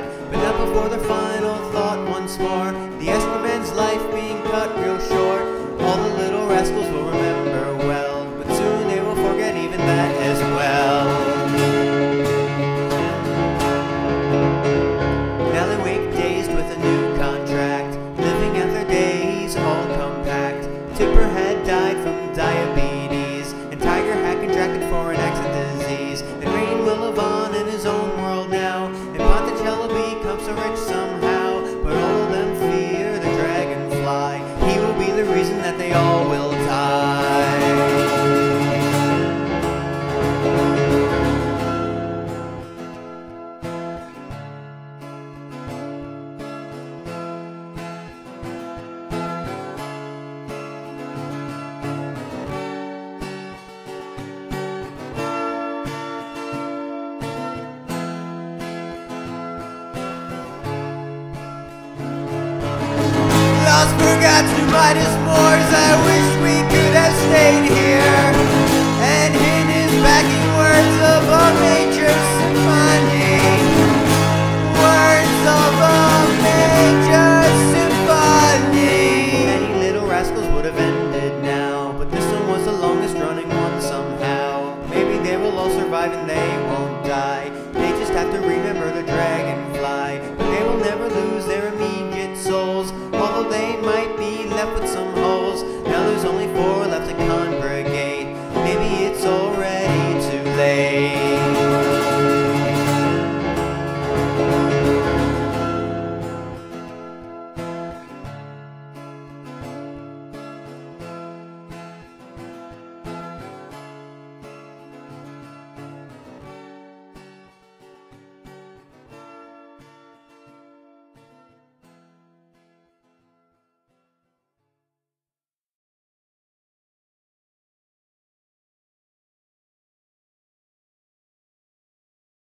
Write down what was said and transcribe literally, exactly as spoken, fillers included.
God, but not before their final thought once more. The Eskerman's life being cut real short. All the little rascals will remember well, but soon they will forget even that as well. Now they wake dazed with a new contract, living out their days all compact. Tipper had died from diabetes, and Tiger had contracted for an accent disease. And Rain will live on in his own world now, and Ponticello becomes so rich somehow. But all of them fear the Dragonfly. He will be the reason that they all will die. Lost, forgot to midas moors. I wish we could have stayed here and hid his backing words above nature.